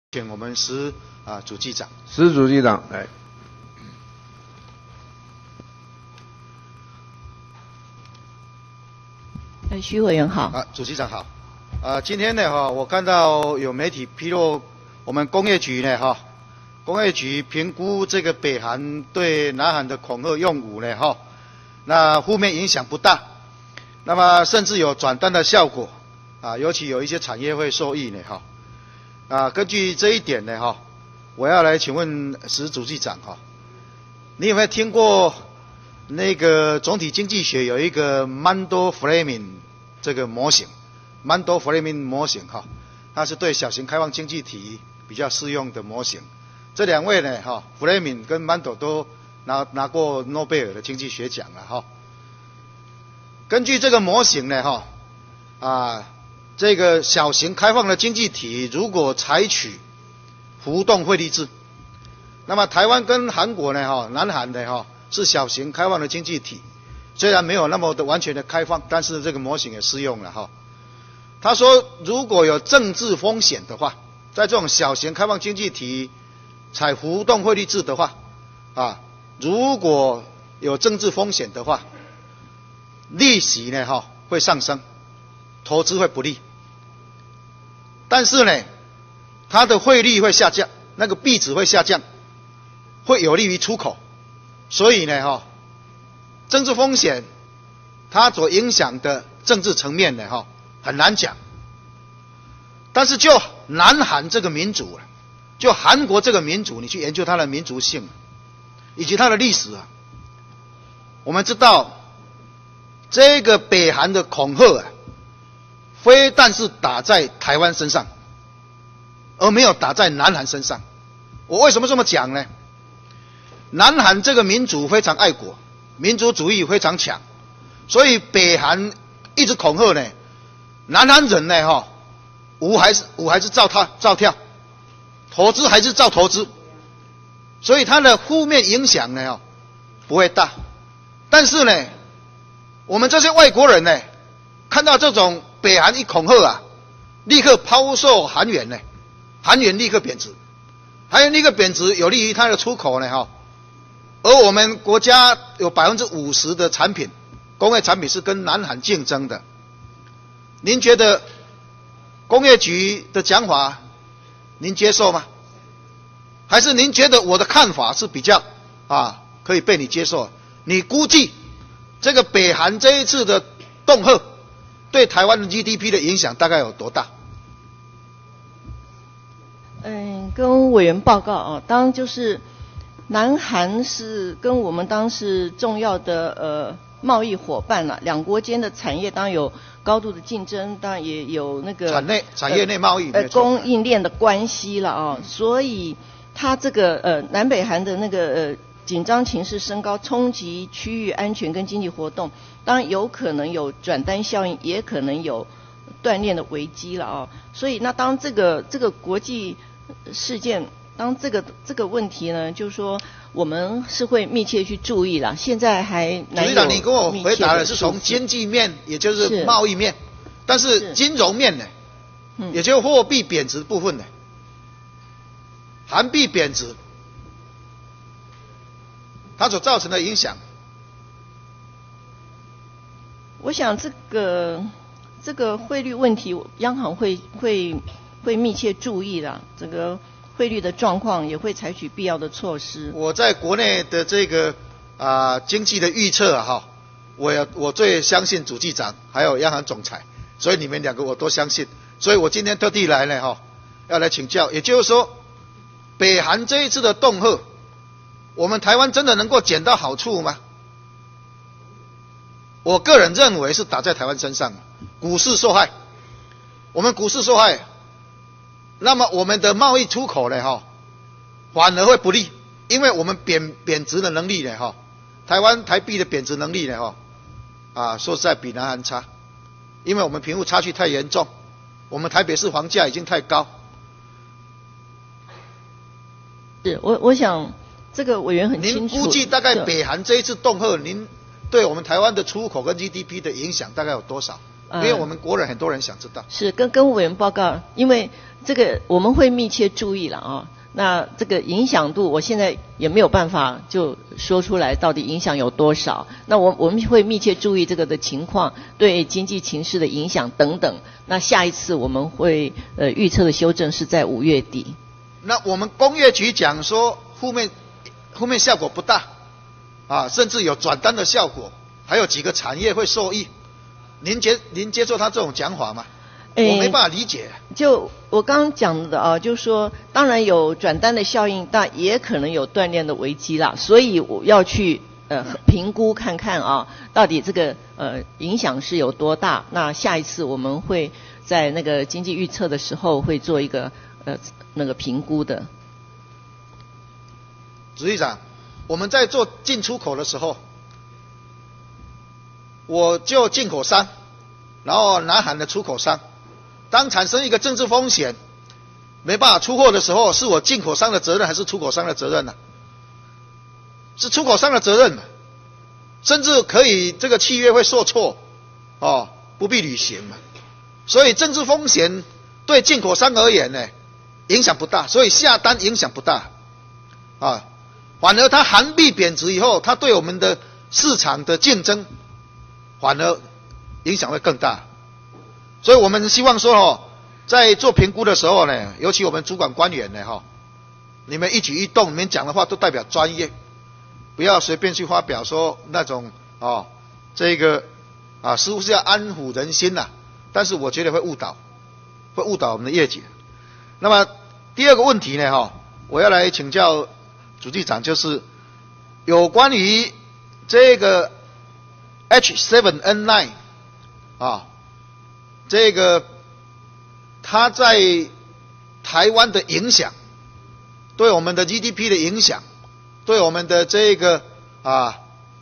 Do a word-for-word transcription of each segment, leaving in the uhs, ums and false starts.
请我们石啊主计长。 石主计长来。 呃，徐委员好。 啊，主计长好。啊，今天呢哈，我看到有媒体披露，我们工业局呢哈，工业局评估这个北韩对南韩的恐吓用武呢哈，那负面影响不大，那么甚至有转单的效果啊，尤其有一些产业会受益呢哈。啊，根据这一点呢哈，我要来请问石主计长哈，你有没有听过那个总体经济学有一个 Mundell Fleming 这个模型 ，Mundell Fleming 模型哈，它是对小型开放经济体比较适用的模型。这两位呢哈 ，Fleming 跟 Mundell 都拿拿过诺贝尔的经济学奖了哈。根据这个模型呢哈，啊。这个小型开放的经济体如果采取浮动汇率制，那么台湾跟韩国呢哈，南韩的哈是小型开放的经济体，虽然没有那么的完全的开放，但是这个模型也适用了哈。他说如果有政治风险的话，在这种小型开放经济体采浮动汇率制的话，啊，如果有政治风险的话，利息呢哈会上升，投资会不利。但是呢，它的汇率会下降，那个币值会下降，会有利于出口。所以呢，哈，政治风险它所影响的政治层面呢，哈，很难讲。但是就南韩这个民族，就韩国这个民族，你去研究它的民族性以及它的历史啊，我们知道这个北韩的恐吓啊。非但是打在台湾身上，而没有打在南韩身上。我为什么这么讲呢？南韩这个民族非常爱国，民族主义非常强，所以北韩一直恐吓呢，南韩人呢哈，舞还是舞还是照他照跳，投资还是照投资，所以它的负面影响呢哈不会大。但是呢，我们这些外国人呢，看到这种北韩一恐吓啊，立刻抛售韩元呢，韩元立刻贬值，韩元立刻贬值有利于它的出口呢哈。而我们国家有百分之五十的产品，工业产品是跟南韩竞争的。您觉得工业局的讲法，您接受吗？还是您觉得我的看法是比较啊可以被你接受？你估计这个北韩这一次的恫吓对台湾的 G D P 的影响大概有多大？ 嗯，跟委员报告啊，当就是南韩是跟我们当是重要的呃贸易伙伴了、啊，两国间的产业当然有高度的竞争，当然也有那个产内产业内贸易呃供应链的关系了啊，所以它这个呃南北韩的那个呃紧张情势升高，冲击区域安全跟经济活动。当然有可能有转单效应，也可能有断链的危机了啊。所以那当这个这个国际事件，当这个这个问题呢，就是说我们是会密切去注意啦。现在还难有。 局长，你跟我回答的是从经济面，也就是贸易面，但是金融面呢，嗯、也就是货币贬值部分呢，韩币贬值，它所造成的影响。 我想这个这个汇率问题，央行会会会密切注意的，这个汇率的状况也会采取必要的措施。 我在国内的这个啊、呃、经济的预测啊哈，我我最相信主计长还有央行总裁，所以你们两个我都相信，所以我今天特地来呢哈，要来请教。也就是说，北韩这一次的恫吓，我们台湾真的能够捡到好处吗？我个人认为是打在台湾身上，股市受害，我们股市受害，那么我们的贸易出口呢哈，反而会不利，因为我们贬贬值的能力呢哈，台湾台币的贬值能力呢哈，啊说实在比南韩差，因为我们贫富差距太严重，我们台北市房价已经太高。 是我我想这个委员很清楚。 您估计大概北韩这一次恫吓，您对我们台湾的出口跟 G D P 的影响大概有多少？ 因为我们国人很多人想知道。 是跟跟委员报告，因为这个我们会密切注意了啊。那这个影响度，我现在也没有办法就说出来到底影响有多少。那我我们会密切注意这个的情况，对经济情势的影响等等。那下一次我们会呃预测的修正是在五月底。 那我们工业局讲说负面负面效果不大，啊，甚至有转单的效果，还有几个产业会受益。您接您接受他这种讲法吗？我没办法理解。 就我刚刚讲的啊，就是说，当然有转单的效应，但也可能有断链的危机啦。所以我要去呃评估看看啊，到底这个呃影响是有多大。那下一次我们会在那个经济预测的时候会做一个呃那个评估的。 执行长，我们在做进出口的时候，我就进口商，然后南韩的出口商。当产生一个政治风险，没办法出货的时候，是我进口商的责任还是出口商的责任呢？是出口商的责任嘛？甚至可以这个契约会受挫，哦，不必履行嘛。所以政治风险对进口商而言呢，影响不大，所以下单影响不大，啊，反而它韩币贬值以后，它对我们的市场的竞争，反而影响会更大。所以我们希望说哦，在做评估的时候呢，尤其我们主管官员呢哈，你们一举一动，你们讲的话都代表专业，不要随便去发表说那种哦，这个啊似乎是要安抚人心呐、啊，但是我觉得会误导，会误导我们的业绩。那么第二个问题呢哈，我要来请教主计长，就是有关于这个 H 七 N 九 啊。这个它在台湾的影响，对我们的 G D P 的影响，对我们的这个啊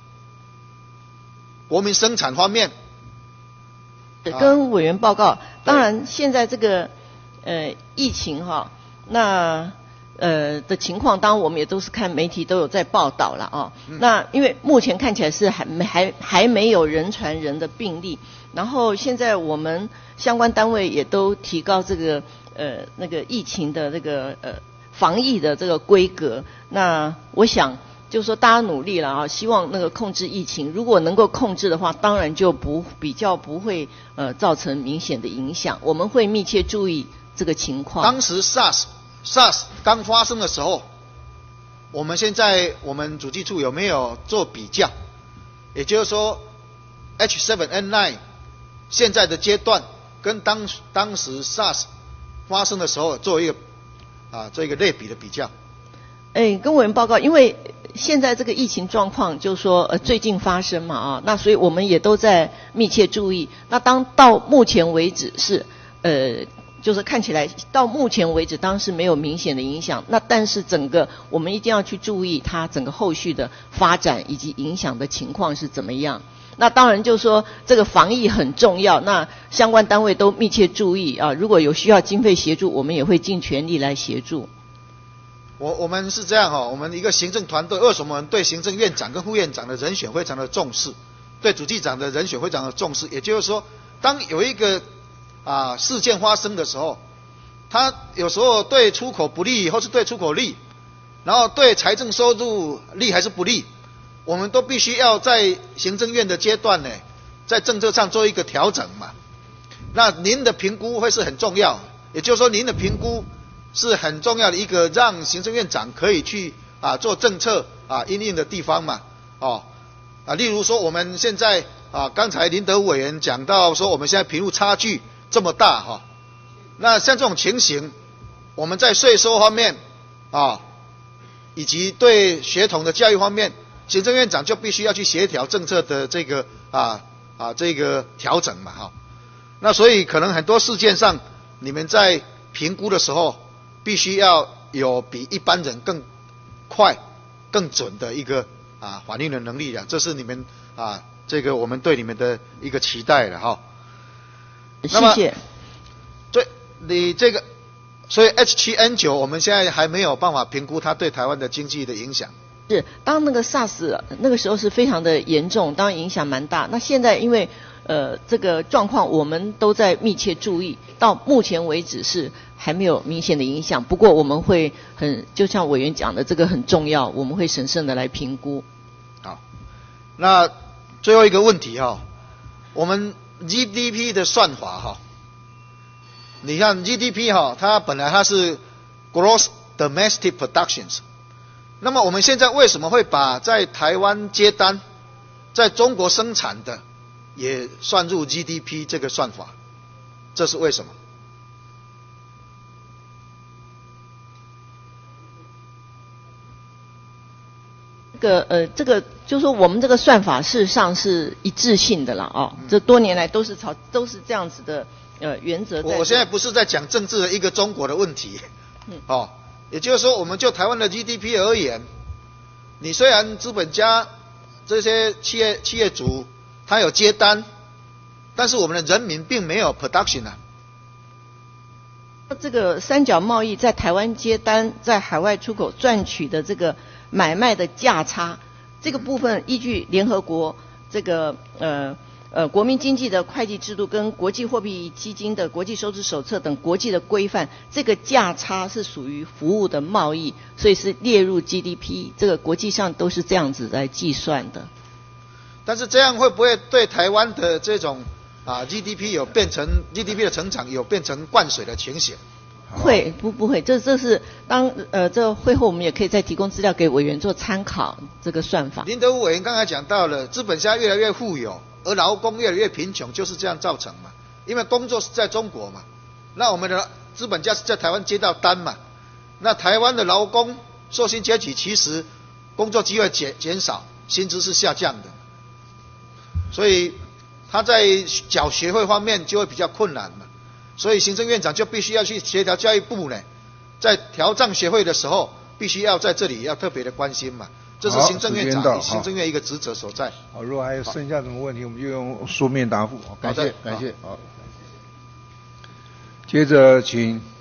国民生产方面， 跟委员报告。当然，现在这个呃疫情哈，那呃的情况，当然我们也都是看媒体都有在报道了啊。嗯、那因为目前看起来是还没还还没有人传人的病例。然后现在我们相关单位也都提高这个呃那个疫情的这个呃防疫的这个规格。那我想就是说大家努力了啊，希望那个控制疫情，如果能够控制的话，当然就不比较不会呃造成明显的影响。我们会密切注意这个情况。 当时 SARS SARS 刚发生的时候，我们现在我们主计处有没有做比较？也就是说 H 七 N 九现在的阶段跟当当时 SARS 发生的时候做一个啊做一个类比的比较。 哎，跟委员报告，因为现在这个疫情状况，就是说呃最近发生嘛啊，那所以我们也都在密切注意。那当到目前为止是呃就是看起来到目前为止当然是没有明显的影响，那但是整个我们一定要去注意它整个后续的发展以及影响的情况是怎么样。那当然就是说这个防疫很重要，那相关单位都密切注意啊，如果有需要经费协助，我们也会尽全力来协助。 我我们是这样哦，我们一个行政团队，为什么我们对行政院长跟副院长的人选非常的重视，对主计长的人选非常的重视？也就是说，当有一个啊事件发生的时候，他有时候对出口不利，或是对出口利，然后对财政收入利还是不利，我们都必须要在行政院的阶段呢，在政策上做一个调整嘛。那您的评估会是很重要，也就是说您的评估是很重要的一个让行政院长可以去啊做政策啊因应的地方嘛。哦啊，例如说我们现在啊刚才林德委员讲到说我们现在贫富差距这么大哈、哦，那像这种情形，我们在税收方面啊，以及对学童的教育方面，行政院长就必须要去协调政策的这个啊啊这个调整嘛哈。那所以可能很多事件上，你们在评估的时候，必须要有比一般人更快、更准的一个啊反应的能力的，这是你们啊这个我们对你们的一个期待了哈。 谢谢。 对，你这个，所以 H 七 N 九 我们现在还没有办法评估它对台湾的经济的影响。 是，当那个 SARS 那个时候是非常的严重，当然影响蛮大。那现在因为呃这个状况我们都在密切注意，到目前为止是还没有明显的影响。不过我们会很就像委员讲的，这个很重要，我们会审慎的来评估。 好，那最后一个问题哈、哦，我们 G D P 的算法哈、哦，你看 G D P 哈、哦，它本来它是 Gross Domestic Productions， 那么我们现在为什么会把在台湾接单，在中国生产的也算入 G D P 这个算法？这是为什么？ 这个呃，这个就是说我们这个算法事实上是一致性的啦，哦， 嗯、 这多年来都是朝都是这样子的呃原则在。 我我现在不是在讲政治的一个中国的问题，嗯，哦，也就是说，我们就台湾的 G D P 而言，你虽然资本家这些企业企业主他有接单，但是我们的人民并没有 production 啊。 这个三角贸易在台湾接单，在海外出口赚取的这个买卖的价差，这个部分依据联合国这个呃呃国民经济的会计制度跟国际货币基金的国际收支手册等国际的规范，这个价差是属于服务的贸易，所以是列入 G D P， 这个国际上都是这样子来计算的。 但是这样会不会对台湾的这种啊 G D P 有变成 G D P 的成长有变成灌水的情形？ 会不不会？这这是当呃这会后我们也可以再提供资料给委员做参考，这个算法。 林德武委员刚才讲到了，资本家越来越富有，而劳工越来越贫穷，就是这样造成嘛。因为工作是在中国嘛，那我们的资本家是在台湾接到单嘛，那台湾的劳工受薪阶级其实工作机会减减少，薪资是下降的，所以他在缴学费方面就会比较困难嘛。所以行政院长就必须要去协调教育部呢，在调账学会的时候，必须要在这里要特别的关心嘛。这是行政院长、行政院一个职责所在。 好，如果还有剩下什么问题，我们就用书面答复。感谢，感谢。好，接着请